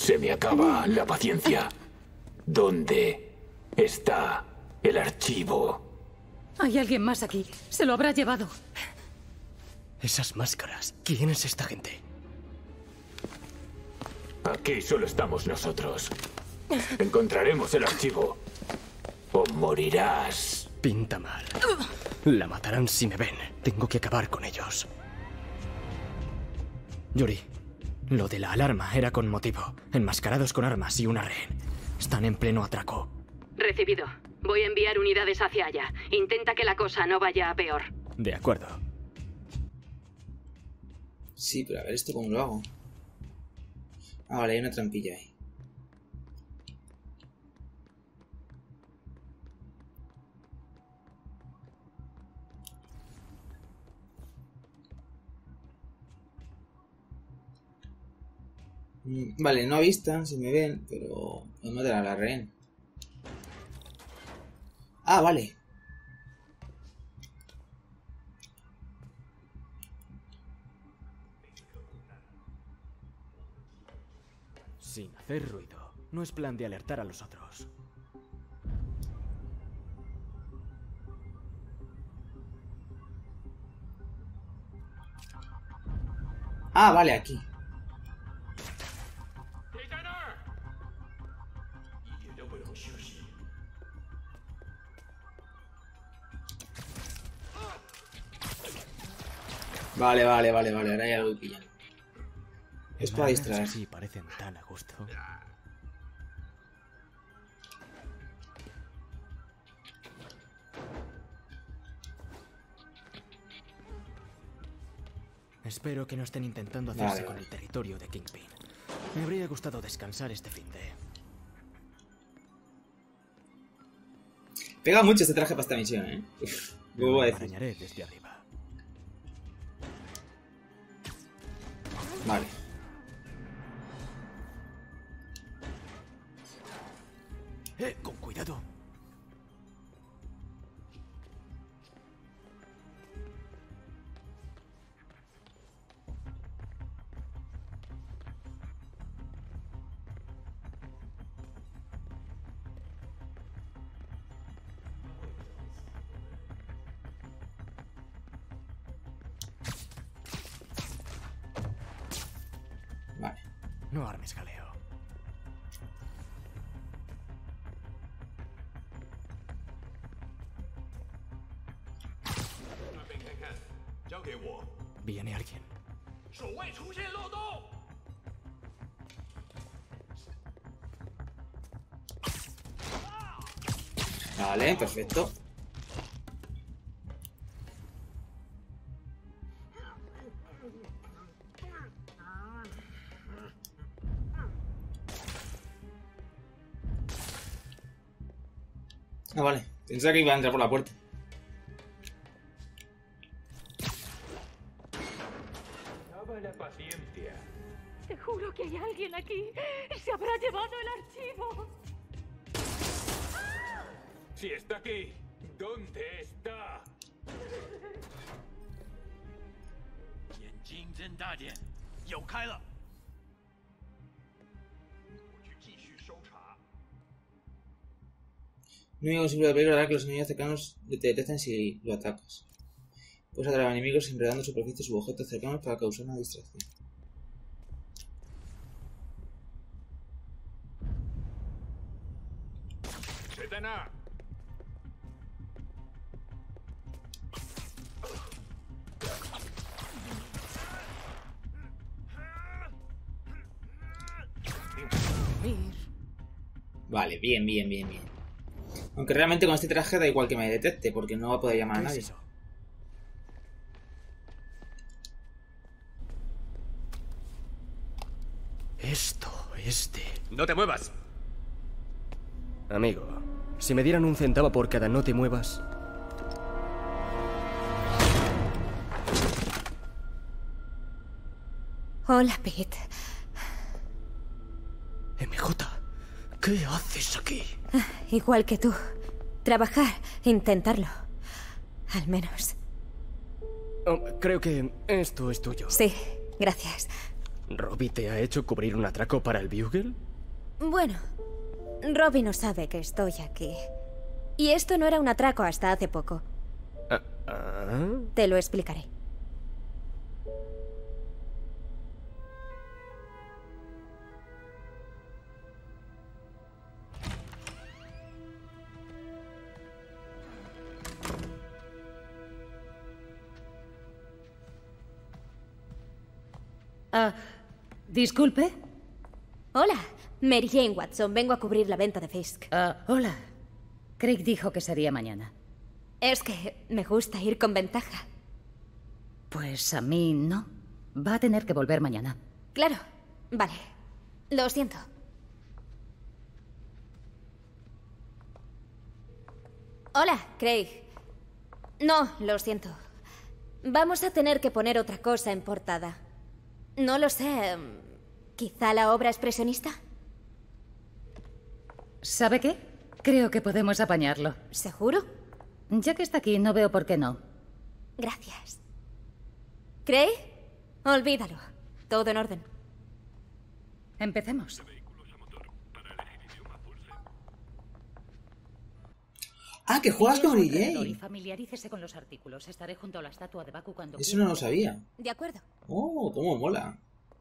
Se me acaba la paciencia. ¿Dónde está el archivo? Hay alguien más aquí. Se lo habrá llevado. Esas máscaras. ¿Quién es esta gente? Aquí solo estamos nosotros. Encontraremos el archivo. O morirás. Pinta mal. La matarán si me ven. Tengo que acabar con ellos. Yuri, lo de la alarma era con motivo. Enmascarados con armas y una rehén. Están en pleno atraco. Recibido. Voy a enviar unidades hacia allá. Intenta que la cosa no vaya a peor. De acuerdo. Sí, pero a ver, ¿esto cómo lo hago? Ah, vale, hay una trampilla ahí. Vale, no avistan si me ven, pero me matan a la rehén. Ah, vale. Sin hacer ruido. No es plan de alertar a los otros. Ah, vale, aquí. Vale, ahora ya lo voy pillando. Es para distraer. Sí, parecen tan a gusto. Espero que no estén intentando hacerse con el territorio de Kingpin. Me habría gustado descansar este finde. Pega mucho este traje para esta misión, ¿eh? Lo voy a decir. Arañaré desde arriba. Vale. Con cuidado. Vale. No armes jaleo. Viene alguien. Vale, perfecto. Ah, vale. Pensaba que iba a entrar por la puerta. Te juro que hay alguien aquí. Se habrá llevado el archivo. Si está aquí, ¿dónde está? Un enemigo simple de peligro hará que los enemigos cercanos te detecten si lo atacas. Puedes atraer a enemigos enredando superficies u objetos cercanos para causar una distracción. Vale, bien. Aunque realmente con este traje da igual que me detecte, porque no va a poder llamar a nadie. Esto es de... ¡No te muevas! Amigo, si me dieran un centavo por cada no te muevas... Hola, Pete. MJ, ¿qué haces aquí? Igual que tú. Trabajar, intentarlo. Al menos. Oh, creo que esto es tuyo. Sí, gracias. ¿Robbie te ha hecho cubrir un atraco para el Bugle? Bueno, Robbie no sabe que estoy aquí. Y esto no era un atraco hasta hace poco. Te lo explicaré. Disculpe. Hola, Mary Jane Watson. Vengo a cubrir la venta de Fisk. Hola. Craig dijo que sería mañana. Es que me gusta ir con ventaja. Pues a mí no. Va a tener que volver mañana. Claro. Vale. Lo siento. Hola, Craig. No, lo siento. Vamos a tener que poner otra cosa en portada. No lo sé. ¿Quizá la obra expresionista? ¿Sabe qué? Creo que podemos apañarlo. ¿Seguro? Ya que está aquí, no veo por qué no. Gracias. ¿Craig? Olvídalo. Todo en orden. Empecemos. Ah, que juegas con Mary Y Jane. familiarícese con los artículos. Estaré junto a la estatua de Baku cuando Eso quiera. no lo sabía. De acuerdo. Oh, cómo mola.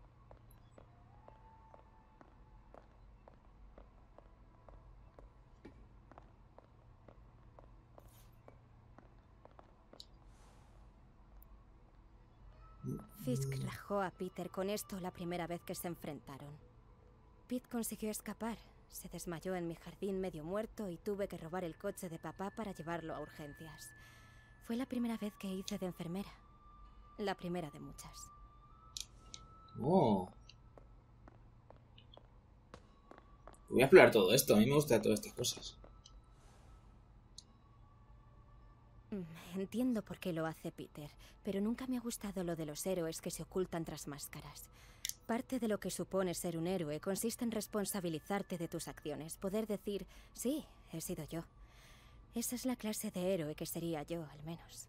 Fisk rajó a Peter con esto la primera vez que se enfrentaron. Pete consiguió escapar. Se desmayó en mi jardín medio muerto y tuve que robar el coche de papá para llevarlo a urgencias. Fue la primera vez que hice de enfermera. La primera de muchas. Oh. Voy a explorar todo esto. A mí me gustan todas estas cosas. Entiendo por qué lo hace Peter, pero nunca me ha gustado lo de los héroes que se ocultan tras máscaras. Parte de lo que supone ser un héroe consiste en responsabilizarte de tus acciones, poder decir, sí, he sido yo. Esa es la clase de héroe que sería yo, al menos.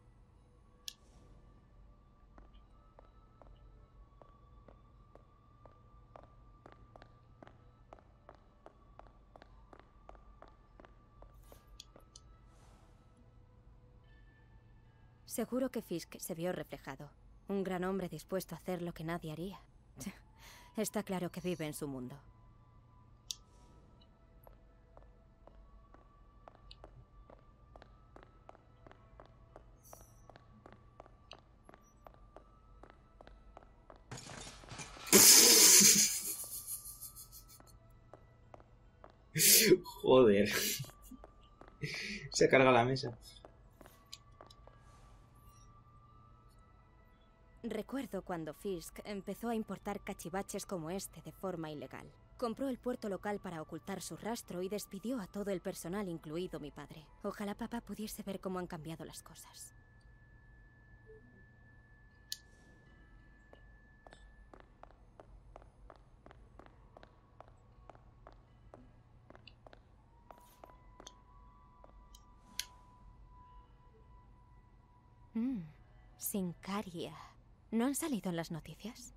Seguro que Fisk se vio reflejado. Un gran hombre dispuesto a hacer lo que nadie haría. Está claro que vive en su mundo. Joder. Se carga la mesa. Recuerdo cuando Fisk empezó a importar cachivaches como este de forma ilegal. Compró el puerto local para ocultar su rastro y despidió a todo el personal, incluido mi padre. Ojalá papá pudiese ver cómo han cambiado las cosas. Sincaria. ¿No han salido en las noticias?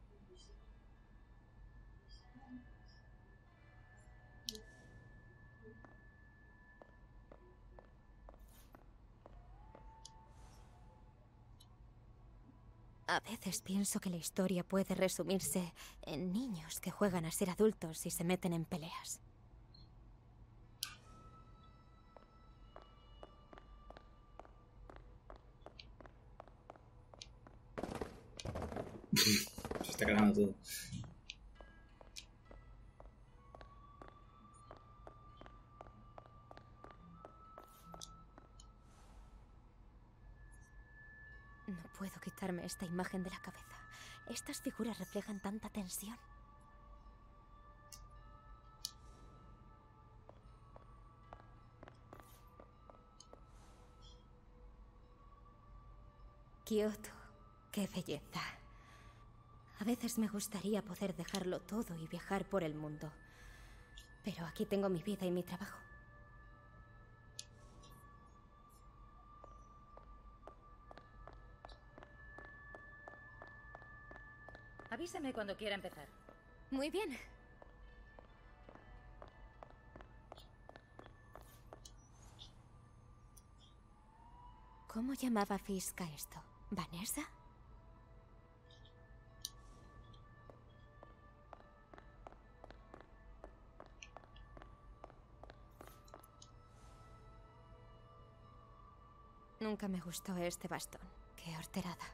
A veces pienso que la historia puede resumirse en niños que juegan a ser adultos y se meten en peleas. Se está cargando todo. No puedo quitarme esta imagen de la cabeza. Estas figuras reflejan tanta tensión. Kioto, qué belleza. A veces me gustaría poder dejarlo todo y viajar por el mundo. Pero aquí tengo mi vida y mi trabajo. Avísame cuando quiera empezar. Muy bien. ¿Cómo llamaba Fisk a esto? ¿Vanessa? Nunca me gustó este bastón. Qué horterada.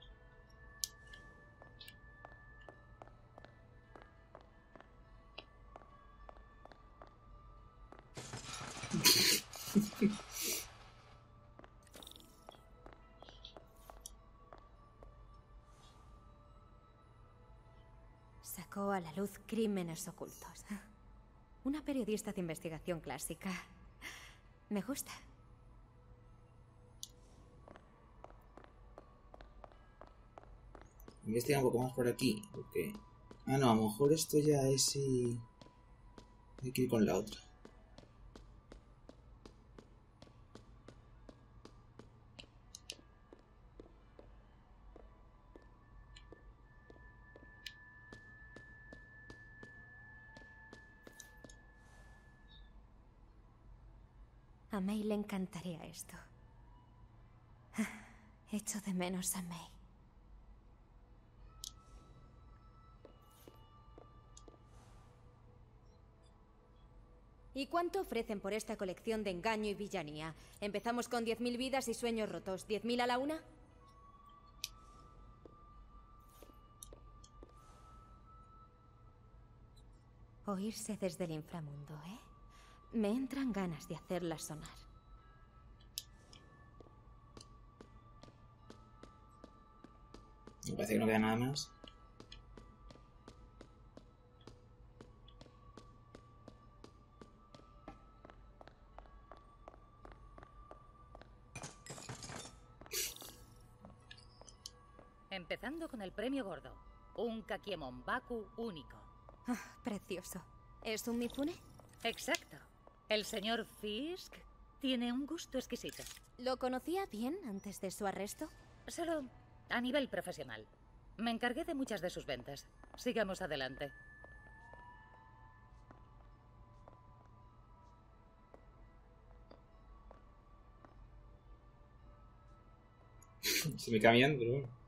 Sacó a la luz crímenes ocultos. Una periodista de investigación clásica. Me gusta. Investiga un poco más por aquí, porque... Ah, no, a lo mejor esto ya es y... Hay que ir con la otra. A May le encantaría esto. Echo de menos a May. ¿Y cuánto ofrecen por esta colección de engaño y villanía? Empezamos con 10.000 vidas y sueños rotos. ¿10.000 a la una? Oírse desde el inframundo, ¿eh? Me entran ganas de hacerla sonar. Me parece que no queda nada más. Empezando con el premio gordo. Un Kakiemon Baku único. Precioso. ¿Es un Mifune? Exacto. El señor Fisk tiene un gusto exquisito. ¿Lo conocía bien antes de su arresto? Solo a nivel profesional. Me encargué de muchas de sus ventas. Sigamos adelante. Se me cambian, pero bueno.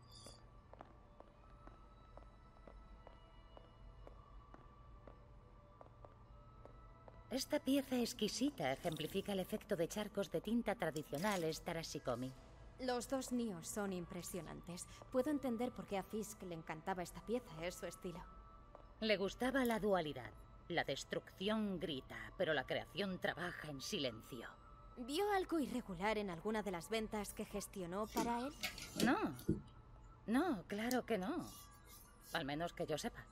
Esta pieza exquisita ejemplifica el efecto de charcos de tinta tradicionales Tarashikomi. Los dos Nios son impresionantes. Puedo entender por qué a Fisk le encantaba esta pieza, es su estilo. Le gustaba la dualidad. La destrucción grita, pero la creación trabaja en silencio. ¿Vio algo irregular en alguna de las ventas que gestionó para él? No, claro que no. Al menos que yo sepa.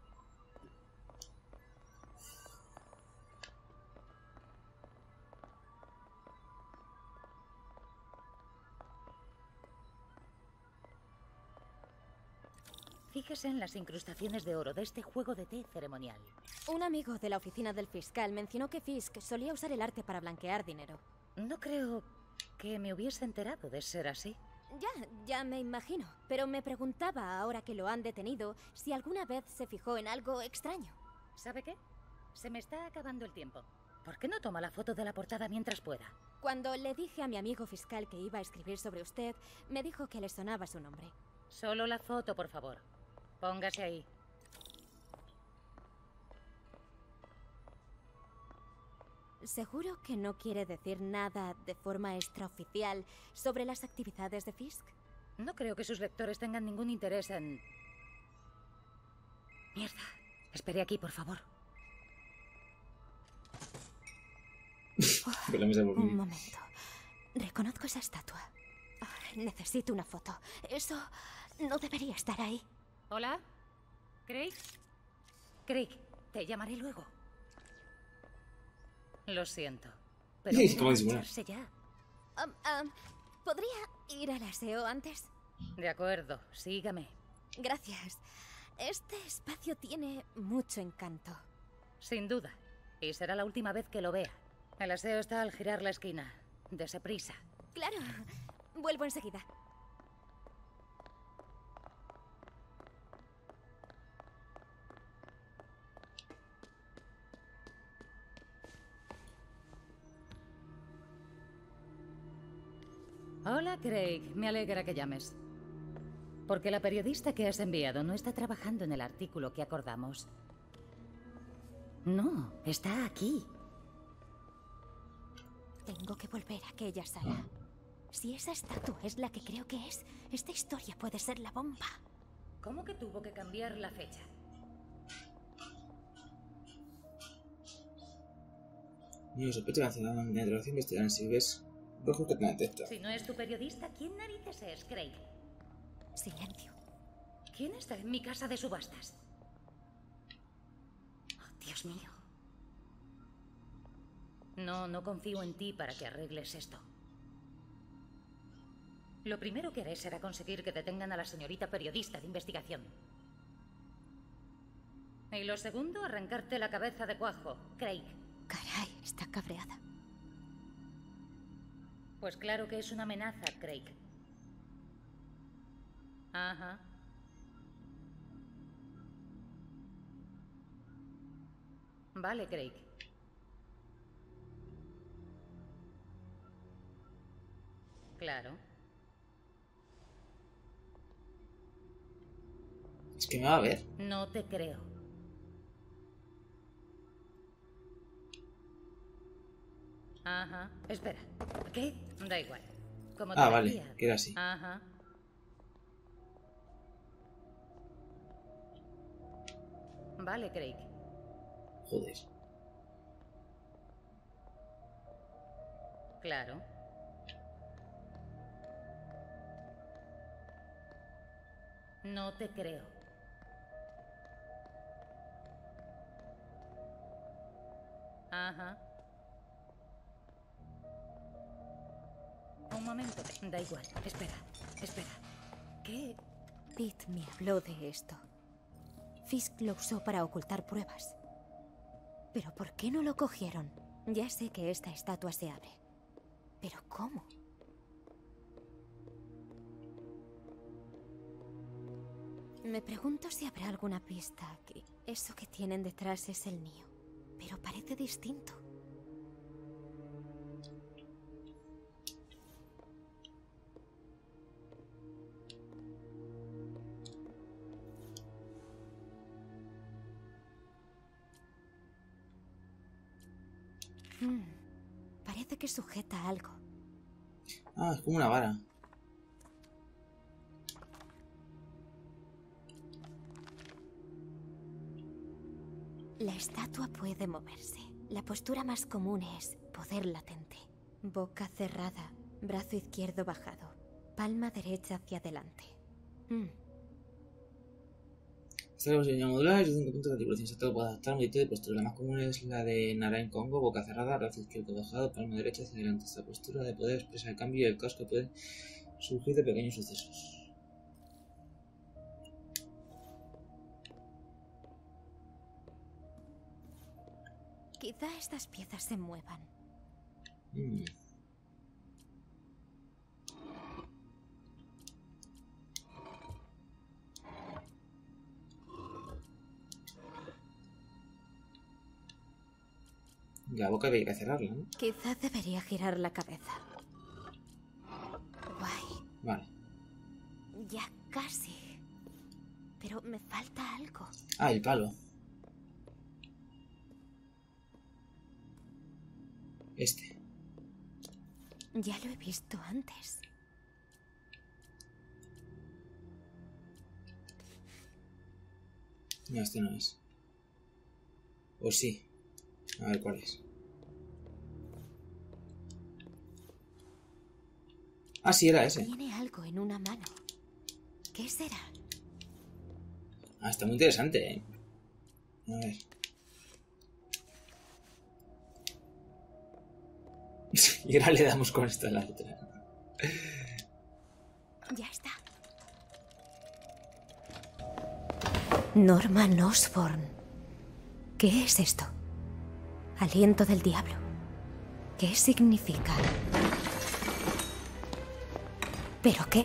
Fíjese en las incrustaciones de oro de este juego de té ceremonial. Un amigo de la oficina del fiscal mencionó que Fisk solía usar el arte para blanquear dinero. No creo que me hubiese enterado de ser así. Ya me imagino. Pero me preguntaba, ahora que lo han detenido, si alguna vez se fijó en algo extraño. ¿Sabe qué? Se me está acabando el tiempo. ¿Por qué no toma la foto de la portada mientras pueda? Cuando le dije a mi amigo fiscal que iba a escribir sobre usted, me dijo que le sonaba su nombre. Solo la foto, por favor. Póngase ahí. ¿Seguro que no quiere decir nada de forma extraoficial sobre las actividades de Fisk? No creo que sus lectores tengan ningún interés en... Mierda. Espere aquí, por favor. Un momento. Reconozco esa estatua. Necesito una foto. Eso no debería estar ahí. ¿Hola? ¿Craig? Craig, te llamaré luego. Lo siento. Pero ¿Cómo disimular? ya. ¿Podría ir al aseo antes? De acuerdo, sígame. Gracias. Este espacio tiene mucho encanto. Sin duda. Y será la última vez que lo vea. El aseo está al girar la esquina. Dese prisa. Claro. Vuelvo enseguida. Hola, Craig. Me alegra que llames. Porque la periodista que has enviado no está trabajando en el artículo que acordamos. No, está aquí. Tengo que volver a aquella sala. Si esa estatua es la que creo que es, esta historia puede ser la bomba. ¿Cómo que tuvo que cambiar la fecha? Yo sospecho que lanzando una interrogación investigarán si ves rojos que te detecta. Si no es tu periodista, ¿quién narices es, Craig? Silencio. ¿Quién está en mi casa de subastas? Oh, Dios mío. No confío en ti para que arregles esto. Lo primero que haré será conseguir que detengan a la señorita periodista de investigación. Y lo segundo, arrancarte la cabeza de cuajo, Craig. Caray, está cabreada. Pues claro que es una amenaza, Craig. Ajá. Vale, Craig. Claro. Es que me va a ver. No te creo. Ajá. Espera. ¿Qué? Da igual. Como te Vale, decía. que era así. Ajá. Vale, Craig. Joder. Claro. No te creo. Ajá. Un momento. Da igual. Espera. ¿Qué? Pete me habló de esto. Fisk lo usó para ocultar pruebas. ¿Pero por qué no lo cogieron? Ya sé que esta estatua se abre. ¿Pero cómo? Me pregunto si habrá alguna pista aquí. Eso que tienen detrás es el mío, pero parece distinto. Parece que sujeta algo. Ah, es como una vara. La estatua puede moverse. La postura más común es poder latente. Boca cerrada, brazo izquierdo bajado, palma derecha hacia adelante. Esta posición modular es de 5 puntos de articulación. Esta puede adaptar un tipo de postura. La más común es la de Narain Congo, boca cerrada, brazo izquierdo bajado, palma derecha hacia adelante. Esta postura de poder expresar el cambio y el caos que puede surgir de pequeños sucesos. Quizá estas piezas se muevan. La boca había que cerrarla, ¿no? Quizá debería girar la cabeza. Guay. Vale. Ya casi. Pero me falta algo. Ah, el palo. Este. Ya lo he visto antes. No, este no es. O sí. A ver cuál es. Ah, sí, era ese. Tiene algo en una mano. ¿Qué será? Ah, está muy interesante, ¿eh? A ver. Y ahora le damos con esta a la otra. Ya está. Norman Osborn. ¿Qué es esto? Aliento del diablo. ¿Qué significa? ¿Pero qué?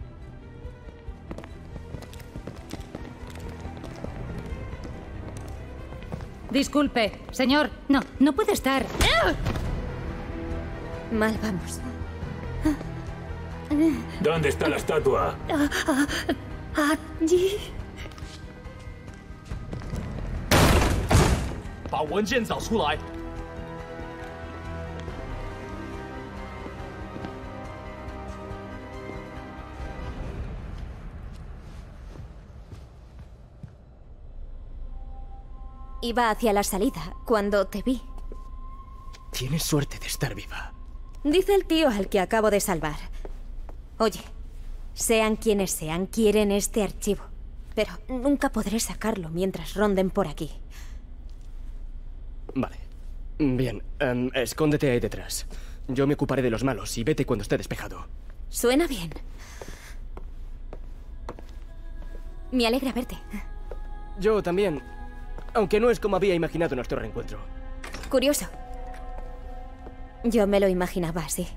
Disculpe, señor. No puede estar. Mal vamos. ¿Dónde está la estatua? Allí. 把文件找出来。 Iba hacia la salida cuando te vi. Tienes suerte de estar viva. Dice el tío al que acabo de salvar. Oye, sean quienes sean, quieren este archivo. Pero nunca podré sacarlo mientras ronden por aquí. Vale. Bien, escóndete ahí detrás. Yo me ocuparé de los malos y vete cuando esté despejado. Suena bien. Me alegra verte. Yo también. Aunque no es como había imaginado nuestro reencuentro. Curioso. Yo me lo imaginaba así.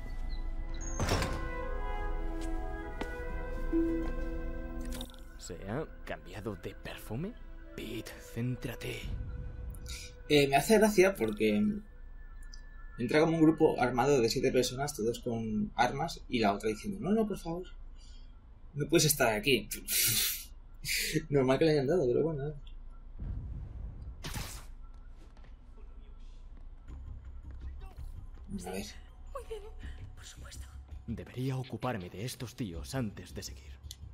¿Se ha cambiado de perfume? Pete, céntrate. Me hace gracia porque entra como un grupo armado de 7 personas, todos con armas, y la otra diciendo, no, por favor, no puedes estar aquí. Normal que le hayan dado, pero bueno. A ver. Muy bien, por supuesto. Debería ocuparme de estos tíos antes de seguir.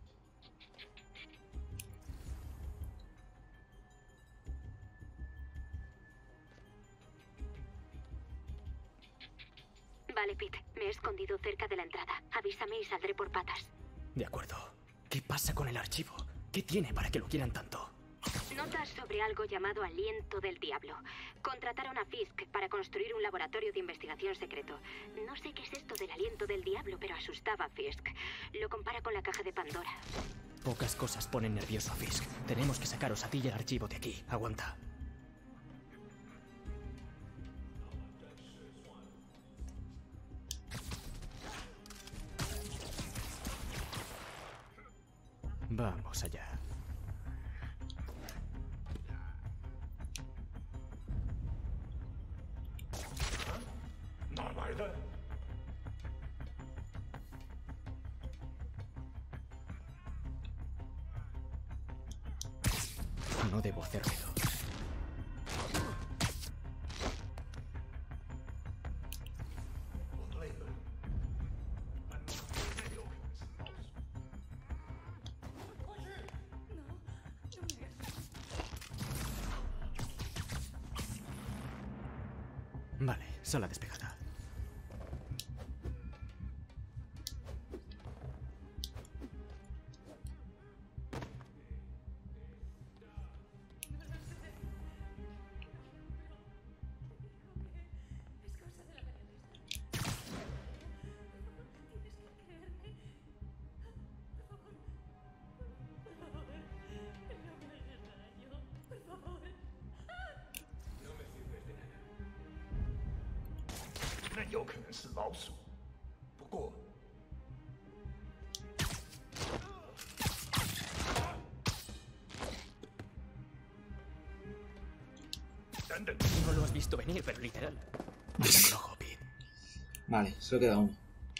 Vale, Pete. Me he escondido cerca de la entrada. Avísame y saldré por patas. De acuerdo. ¿Qué pasa con el archivo? ¿Qué tiene para que lo quieran tanto? Notas sobre algo llamado Aliento del Diablo. Contrataron a Fisk para construir un laboratorio de investigación secreto. No sé qué es esto del Aliento del Diablo, pero asustaba a Fisk. Lo compara con la caja de Pandora. Pocas cosas ponen nervioso a Fisk. Tenemos que sacaros a ti y el archivo de aquí. Aguanta. Vamos allá. No debo hacer ruido. Vale, sala despejada. No lo has visto venir, pero literal. Mira con ojo, Pete. Vale, solo queda uno.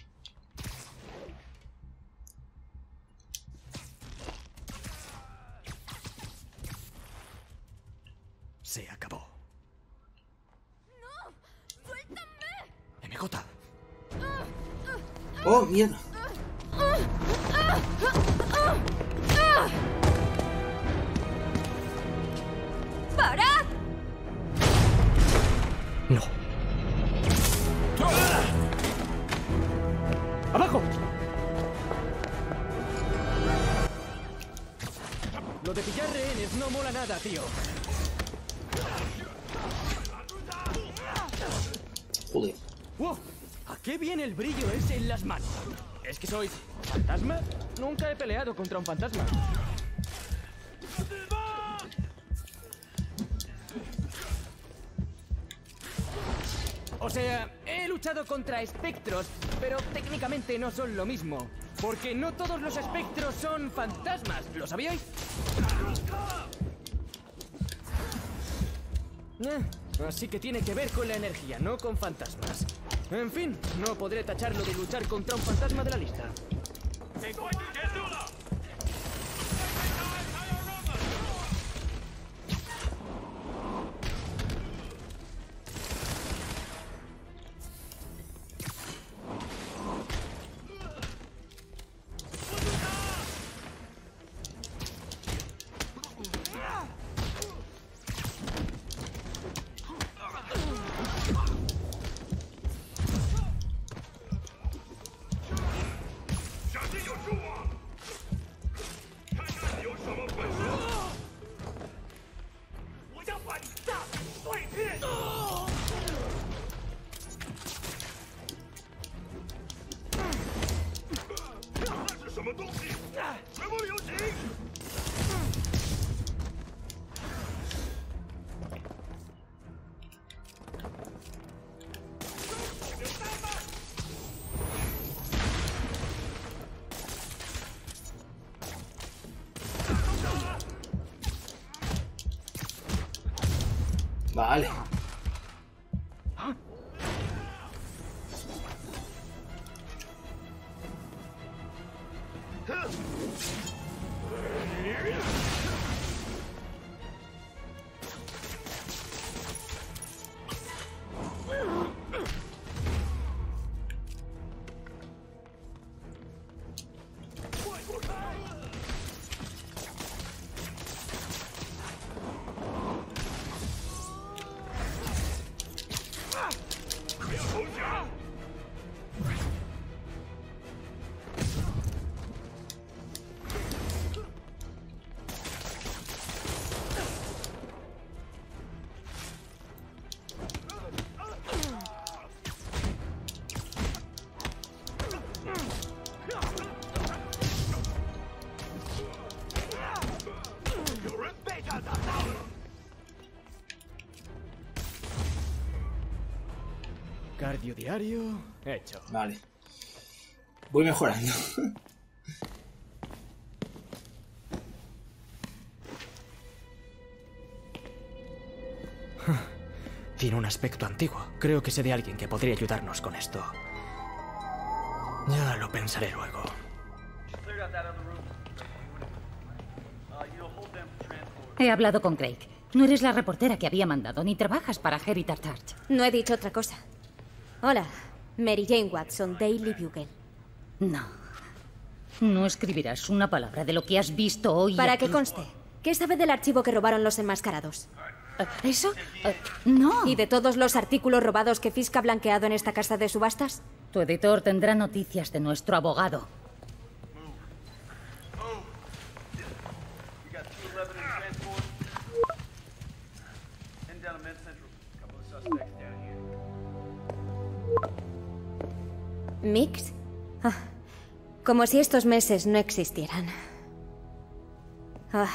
Se acabó. ¡No! ¡Suéltame! MJ. ¡Oh, mierda! ¡Parad! No. ¡Abajo! Lo de pillar rehenes no mola nada, tío. Joder. ¡Wow! ¿A qué viene el brillo ese en las manos? ¿Es que sois fantasma? Nunca he peleado contra un fantasma. O sea, he luchado contra espectros, pero técnicamente no son lo mismo. Porque no todos los espectros son fantasmas, ¿lo sabíais? Así que tiene que ver con la energía, no con fantasmas. En fin, no podré tacharlo de luchar contra un fantasma de la lista. Vale. Cardio diario hecho. Vale. Voy mejorando. Tiene un aspecto antiguo. Creo que sé de alguien que podría ayudarnos con esto. Ya lo pensaré luego. He hablado con Craig. No eres la reportera que había mandado, ni trabajas para Heritage Arch. No he dicho otra cosa. Hola, Mary Jane Watson, Daily Bugle. No. No escribirás una palabra de lo que has visto hoy. Para aquí. que conste, ¿qué sabe del archivo que robaron los enmascarados? ¿Eso? No. ¿Y de todos los artículos robados que Fisk ha blanqueado en esta casa de subastas? Tu editor tendrá noticias de nuestro abogado. ¿Mix? Ah, como si estos meses no existieran. Ah.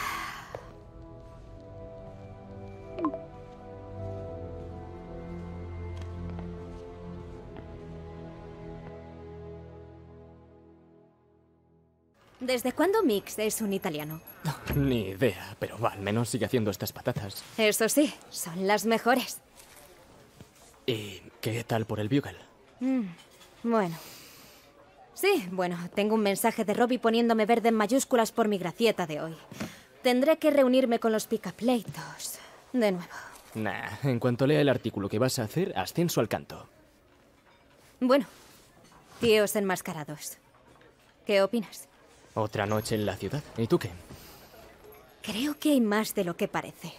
¿Desde cuándo Mix es un italiano? Ni idea, pero al menos sigue haciendo estas patatas. Eso sí, son las mejores. ¿Y qué tal por el Bugle? Bueno. Sí, bueno, tengo un mensaje de Robbie poniéndome verde en mayúsculas por mi gracieta de hoy. Tendré que reunirme con los picapleitos. De nuevo. Nah, en cuanto lea el artículo que vas a hacer, ascenso al canto. Bueno, tíos enmascarados. ¿Qué opinas? Otra noche en la ciudad. ¿Y tú qué? Creo que hay más de lo que parece.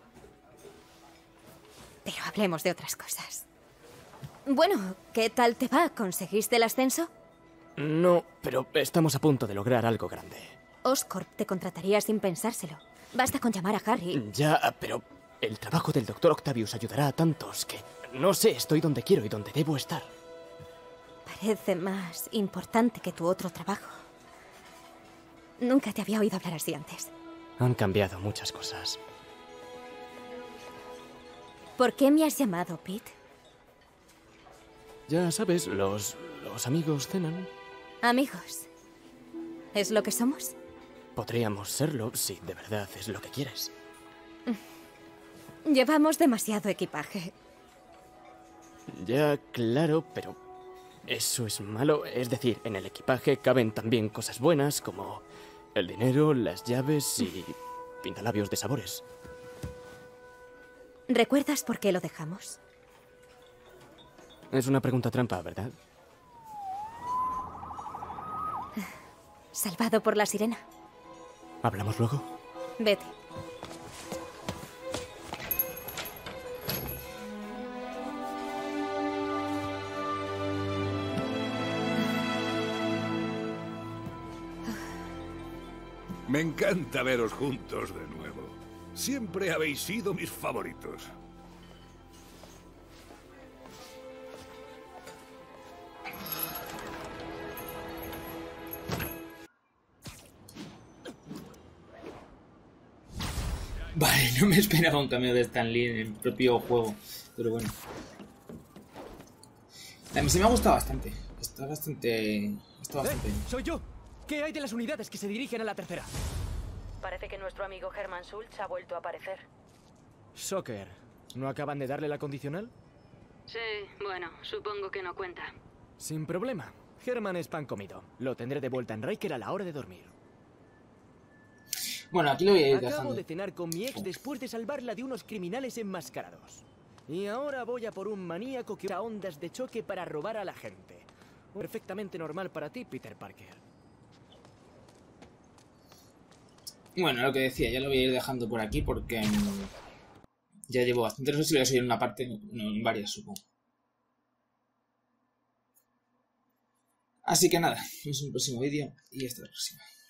Pero hablemos de otras cosas. Bueno, ¿qué tal te va? ¿Conseguiste el ascenso? No, pero estamos a punto de lograr algo grande. Oscorp te contrataría sin pensárselo. Basta con llamar a Harry. Ya, pero el trabajo del Dr. Octavius ayudará a tantos que... No sé, estoy donde quiero y donde debo estar. Parece más importante que tu otro trabajo. Nunca te había oído hablar así antes. Han cambiado muchas cosas. ¿Por qué me has llamado, Pete? Ya sabes, los amigos cenan. Amigos. ¿Es lo que somos? Podríamos serlo si de verdad es lo que quieres. Llevamos demasiado equipaje. Ya, claro, pero eso es malo. Es decir, en el equipaje caben también cosas buenas como el dinero, las llaves y pintalabios de sabores. ¿Recuerdas por qué lo dejamos? Es una pregunta trampa, ¿verdad? Salvado por la sirena. ¿Hablamos luego? Vete. Me encanta veros juntos de nuevo. Siempre habéis sido mis favoritos. Vale, no me esperaba un cameo de Stan Lee en el propio juego, pero bueno. La misión me ha gustado bastante. Está bastante bien. ¡Soy yo! ¿Qué hay de las unidades que se dirigen a la tercera? Parece que nuestro amigo Hermann Schultz ha vuelto a aparecer. Soccer, ¿no acaban de darle la condicional? Sí, bueno, supongo que no cuenta. Sin problema. Hermann es pan comido. Lo tendré de vuelta en Riker a la hora de dormir. Bueno, aquí lo voy a ir Acabo dejando. de cenar con mi ex después de salvarla de unos criminales enmascarados. Y ahora voy a por un maníaco que usa ondas de choque para robar a la gente. Perfectamente normal para ti, Peter Parker. Bueno, lo que decía, ya lo voy a ir dejando por aquí porque ya llevo bastante. No sé si lo voy a subir en una parte, no, en varias, supongo. Así que nada, nos vemos en el próximo vídeo y hasta la próxima.